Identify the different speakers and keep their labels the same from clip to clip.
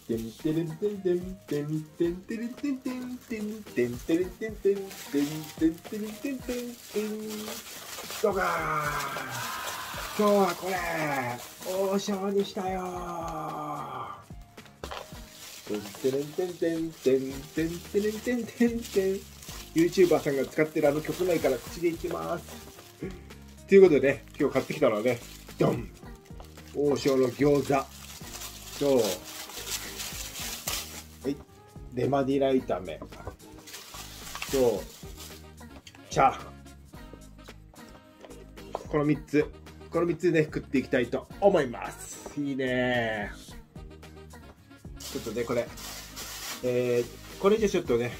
Speaker 1: てんてれんてんてんてんてんてれんてんてんてんてんてれんてんてんてんてんてれんてんてんてん。どうか今日はこれ王将にしたよ。てんてれんてんてんてんてんてれんてんてんてん。YouTuber さんが使ってるあの曲ないから口でいきます。ということでね、今日買ってきたのはね、ドン王将の餃子と、はい、レマニラ炒めとチャーハン、この3つで、ね、食っていきたいと思います。いいね。ちょっとねこれこれじゃちょっとね、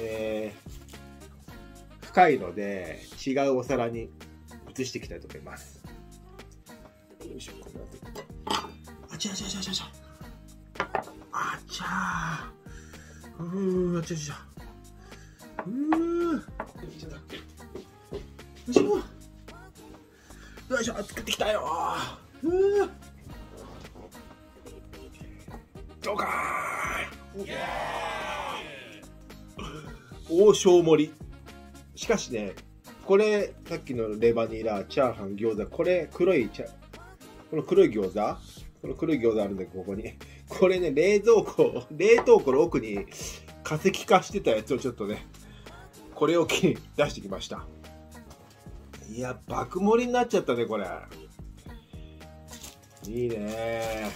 Speaker 1: 深いので違うお皿に移していきたいと思います。よいしょ、こんなあちゃあちゃあちゃあちゃあちゃああちゃちゃよいしょよいしょ、作ってきたよ。どうか王将盛り。しかしね、これさっきのレバニラチャーハン餃子、これこの黒い餃子、この黒い餃子あるんだけど、ここにこれね、冷凍庫の奥に化石化してたやつをちょっとね、これを機に出してきました。いや、爆盛りになっちゃったね、これ。いいね。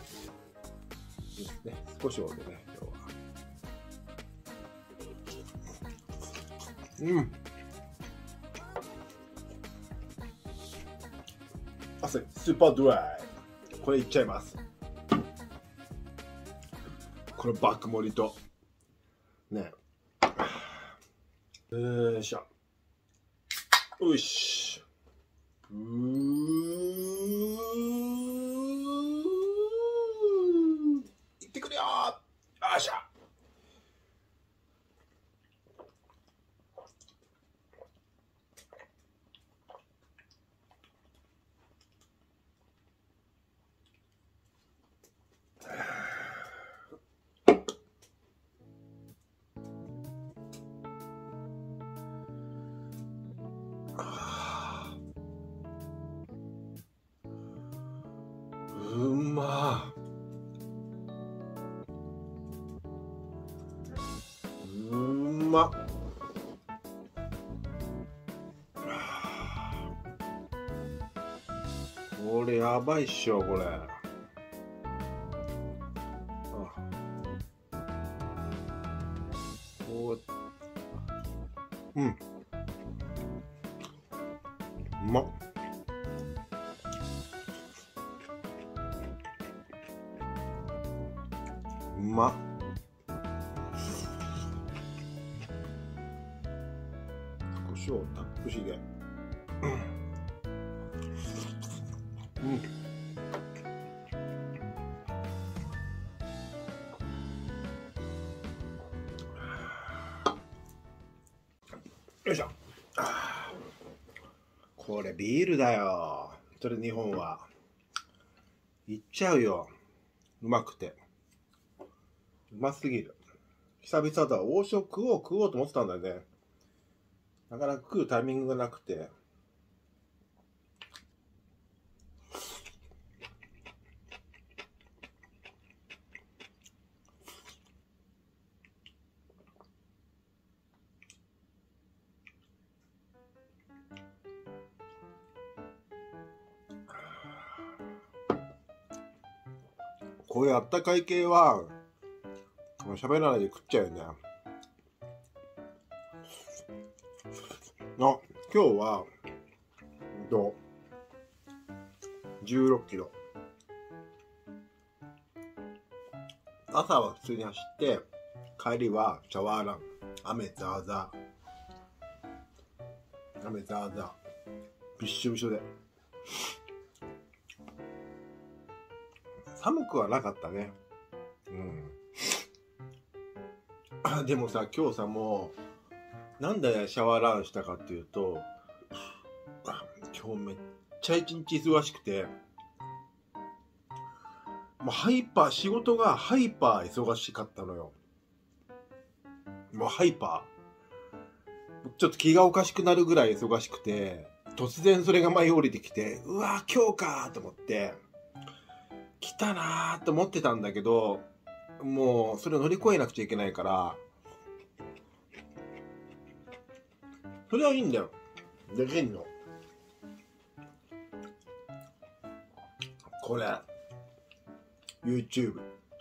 Speaker 1: 少し多めね、今日は。スーパードライ。これいっちゃいます。この爆盛りとね。よいしょ。よし。いってくれよ。よっしゃ。うまっ。これやばいっしょ、これ。うまっ。うまっ。胡椒たっぷりで。よいしょ。これビールだよ。それ日本はいっちゃうよ。うまくてうますぎる。久々だ。王将食おうと思ってたんだよね。なかなか食うタイミングがなくて。こういうあったかい系は喋らないで食っちゃうよね。今日は16キロ。朝は普通に走って、帰りはシャワーラン。雨ザーザーびっしょびしょで。寒くはなかったね。でもさ、今日さ、もうなんでシャワーランしたかっていうと、今日めっちゃ一日忙しくて、 もう仕事がハイパー忙しかったのよ。もうハイパー。ちょっと気がおかしくなるぐらい忙しくて、突然それが舞い降りてきて、うわー今日かーと思って、来たなーと思ってたんだけど、もうそれを乗り越えなくちゃいけないから、それはいいんだよ。できんの。これ、YouTube。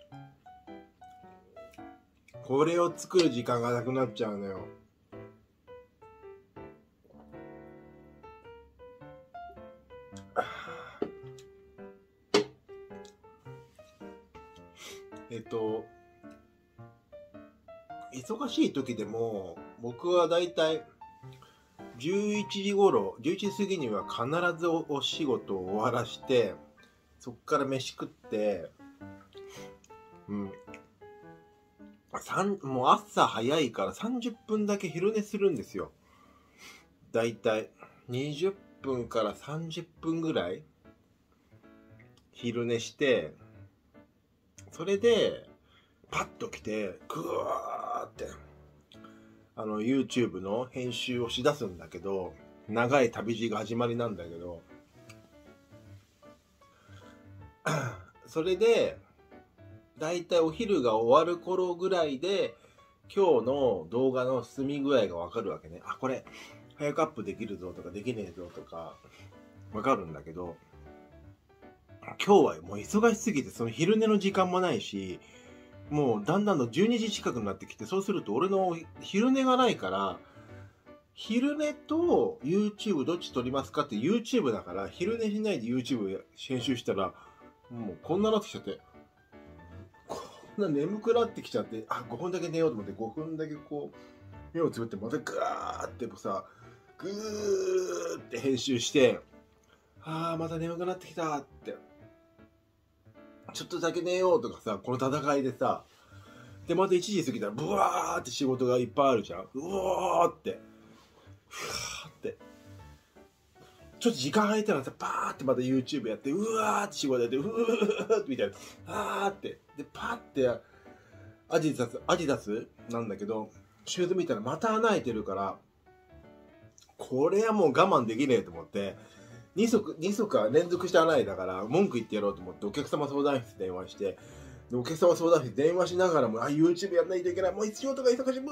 Speaker 1: これを作る時間がなくなっちゃうのよ。忙しい時でも、僕はだいたい11時頃、11時過ぎには必ずお仕事を終わらして、そっから飯食って、もう朝早いから30分だけ昼寝するんですよ。だいたい20分から30分ぐらい昼寝して、それでパッと来てグワーってYouTube の編集をしだすんだけど、長い旅路が始まりなんだけどそれでだいたいお昼が終わる頃ぐらいで今日の動画の進み具合がわかるわけね。あ、これ早くアップできるぞとかできねえぞとかわかるんだけど、今日はもう忙しすぎてその昼寝の時間もないし、もうだんだんと12時近くになってきて、そうすると俺の昼寝がないから、昼寝と YouTube どっち撮りますかって YouTube だから、昼寝しないで YouTube 編集したらもうこんななってきちゃって、こんな眠くなってきちゃって、あ、5分だけ寝ようと思って5分だけこう目をつぶってまたガーってさ、グーって編集して、あーまた眠くなってきたって、ちょっとだけ寝ようとかさ、この戦いでさ、でまた1時過ぎたらブワーって仕事がいっぱいあるじゃん。うわーってふわーって、ちょっと時間空いたらさ、パーってまた YouTube やって、うわーって仕事やって、うーってみたいな、あーって、でパーってアディダスなんだけど、シューズ見たらまた穴開いてるから、これはもう我慢できねえと思って、2足連続して穴開いたから文句言ってやろうと思ってお客様相談室電話して、でお客様相談室電話しながらも、あ、YouTube やんないといけない、もう仕事が忙しい、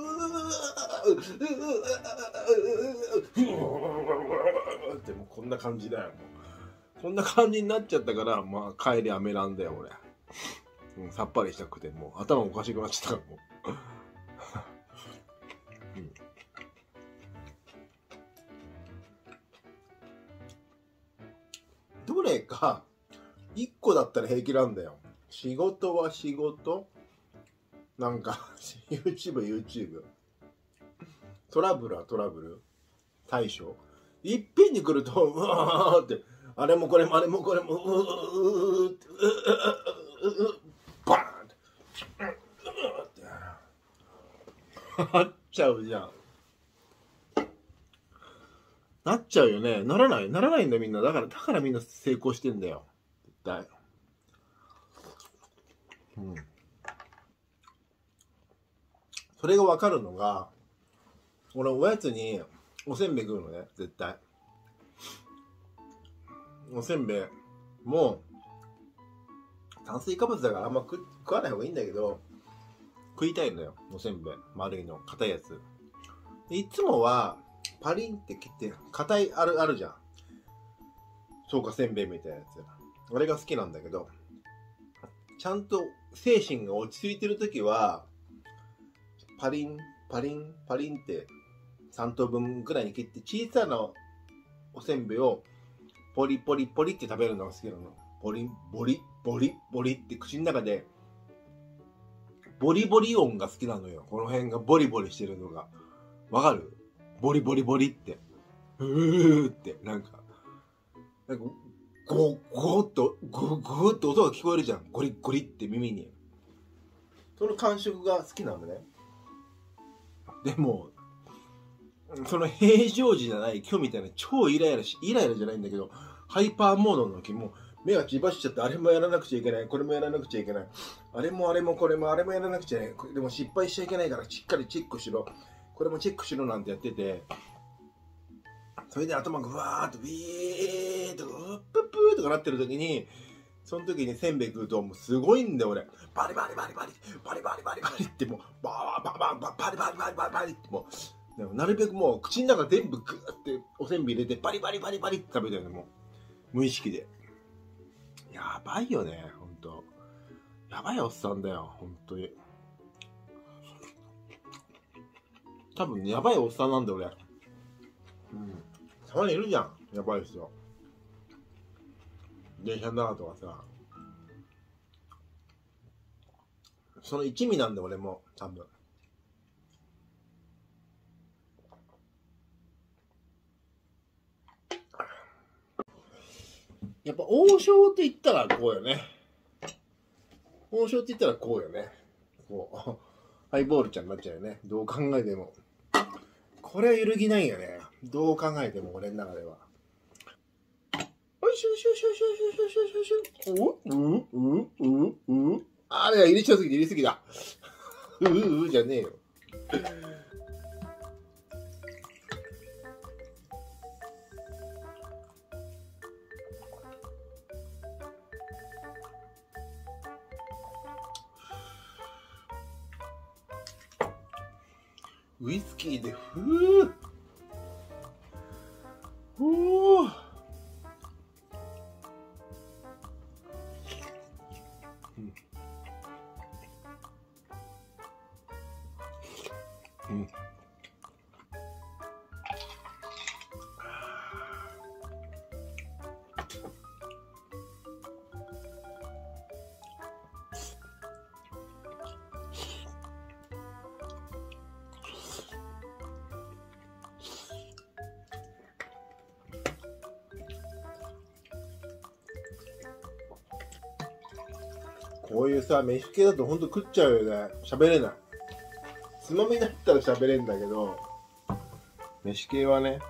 Speaker 1: ってもうこんな感じだよ。もうこんな感じになっちゃったから、まあ帰りアメランだよ俺。さっぱりしたくてもう頭おかしくなっちゃったからもう。どれか1個だったら平気なんだよ。仕事は仕事、なんかYouTube、トラブルはトラブル対処、いっぺんに来るとうわーって、あれもこれもあれもこれもってバーンってなっちゃうじゃん。なっちゃうよね。ならないんだみんな。だからみんな成功してんだよ。絶対。それがわかるのが、俺おやつにおせんべい食うのね、絶対。おせんべいも炭水化物だからあんま食わない方がいいんだけど、食いたいのよ、おせんべい。丸いの、硬いやつ。いつもは、パリンって切って、硬いあるじゃん。そうか、せんべいみたいなやつ。あれが好きなんだけど、ちゃんと精神が落ち着いてるときは、パリンって3等分くらいに切って、小さなおせんべいをポリポリポリって食べるのが好きなの。ボリって口の中で、ボリボリ音が好きなのよ。この辺がボリボリしてるのが。わかる？ボリボリボリって。って、なんかゴーっと音が聞こえるじゃん。ゴリゴリって耳に。その感触が好きなのね。でも、その平常時じゃない今日みたいな超イライラじゃないんだけど、ハイパーモードの時も目が血走っちゃって、あれもやらなくちゃいけない、これもやらなくちゃいけない、あれもあれもこれもあれもやらなくちゃいけない、でも失敗しちゃいけないからしっかりチェックしろ、これもチェックしろなんてやってて、それで頭がふわーっとビーッとうっぷっぷーとかなってる時に、その時にせんべい食うともうすごいんだよ俺。バリバリバリバリバリバリバリバリってもうバーバーバーバーバリバリバリバリバリってもうなるべくもう口の中全部グーっておせんべい入れてバリバリバリバリって食べたよね、もう無意識で。やばいよね、ほんと。やばいおっさんだよ、ほんとに。多分やばいおっさんなんだよ俺。たまにいるじゃん、やばい人。電車の中とかさ、その一味なんだ俺も多分。やっぱ王将って言ったらこうよね。王将って言ったらこうよね。こうハイボールちゃんになっちゃうよね、どう考えても。これは揺るぎないよね、どう考えても俺の中では。あれ入れちゃうすぎて入れすぎだ。じゃねえよ。ウイスキーでふー。こういうさ、飯系だとほんと食っちゃうよね。喋れない。つまみだったら喋れんだけど、飯系はね。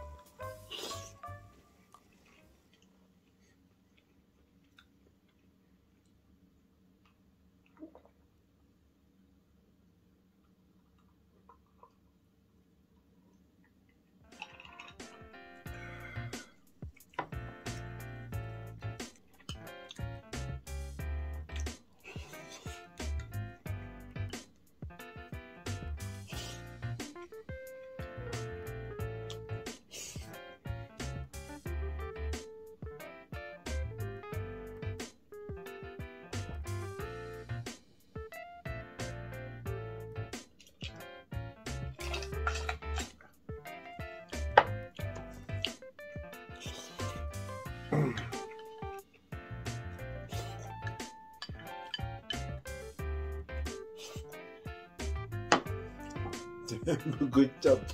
Speaker 1: 全部食っちゃった。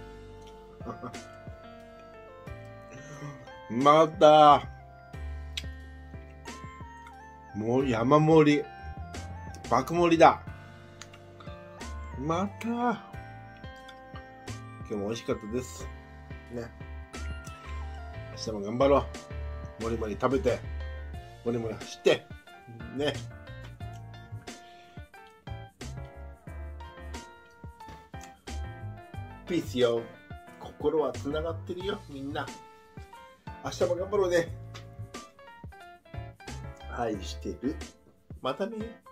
Speaker 1: またもう山盛り爆盛りだ。また今日も美味しかったですね。明日も頑張ろう。もりもり食べてもりもり走ってね。ピースよ。心はつながってるよ、みんな。明日も頑張ろうね。愛してる。またね。